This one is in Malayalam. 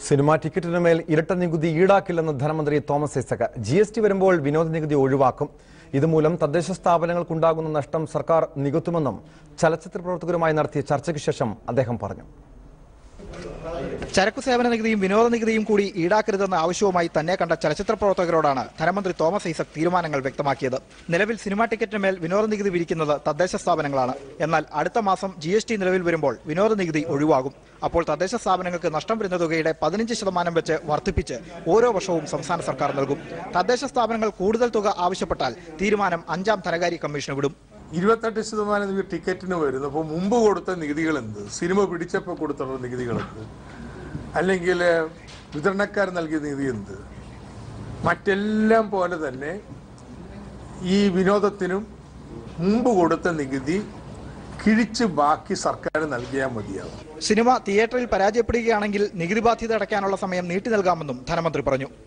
സിനിമാ ടിക്കറ്റിന് മേൽ ഇരട്ട നികുതി ഈടാക്കില്ലെന്ന് ധനമന്ത്രി തോമസ് ഐസക്. GST വരുമ്പോൾ വിനോദ നികുതി ഒഴിവാക്കും. ഇതുമൂലം തദ്ദേശ സ്ഥാപനങ്ങൾക്കുണ്ടാകുന്ന നഷ്ടം സർക്കാർ നികത്തുമെന്നും ചലച്ചിത്ര പ്രവർത്തകരുമായി നടത്തിയ ചർച്ചയ്ക്ക് ശേഷം അദ്ദേഹം പറഞ്ഞു. ചരക്കു സേവന നികുതിയും വിനോദ നികുതിയും കൂടി ഈടാക്കരുതെന്ന ആവശ്യവുമായി തന്നെ കണ്ട ചലച്ചിത്ര പ്രവർത്തകരോടാണ് ധനമന്ത്രി തോമസ് ഐസക് തീരുമാനങ്ങൾ വ്യക്തമാക്കിയത്. നിലവിൽ സിനിമാ ടിക്കറ്റിന് മേൽ വിനോദ നികുതി വിരിക്കുന്നത് തദ്ദേശ സ്ഥാപനങ്ങളാണ്. എന്നാൽ അടുത്ത മാസം GST നിലവിൽ വരുമ്പോൾ വിനോദ നികുതി ഒഴിവാകും. അപ്പോൾ തദ്ദേശ സ്ഥാപനങ്ങൾക്ക് നഷ്ടം വരുന്ന തുകയുടെ 15% വെച്ച് വർദ്ധിപ്പിച്ച് ഓരോ വർഷവും സംസ്ഥാന സർക്കാർ നൽകും. തദ്ദേശ സ്ഥാപനങ്ങൾ കൂടുതൽ തുക ആവശ്യപ്പെട്ടാൽ തീരുമാനം 5ാം ധനകാര്യ കമ്മീഷന് വിടും. 28% ടിക്കറ്റിന് വരുന്നു. അപ്പോൾ മുമ്പ് കൊടുത്ത നികുതികൾ എന്ത്, സിനിമ പിടിച്ചപ്പോൾ കൊടുത്തുള്ള നികുതികൾ എന്ത്, അല്ലെങ്കിൽ വിതരണക്കാർ നൽകിയ നികുതി എന്ത്, മറ്റെല്ലാം പോലെ തന്നെ ഈ വിനോദത്തിനും മുമ്പ് കൊടുത്ത നികുതി കിഴിച്ച് ബാക്കി സർക്കാർ നൽകിയാൽ മതിയാവും. സിനിമ തിയേറ്ററിൽ പരാജയപ്പെടുകയാണെങ്കിൽ നികുതി ബാധ്യത അടയ്ക്കാനുള്ള സമയം നീട്ടി നൽകാമെന്നും ധനമന്ത്രി പറഞ്ഞു.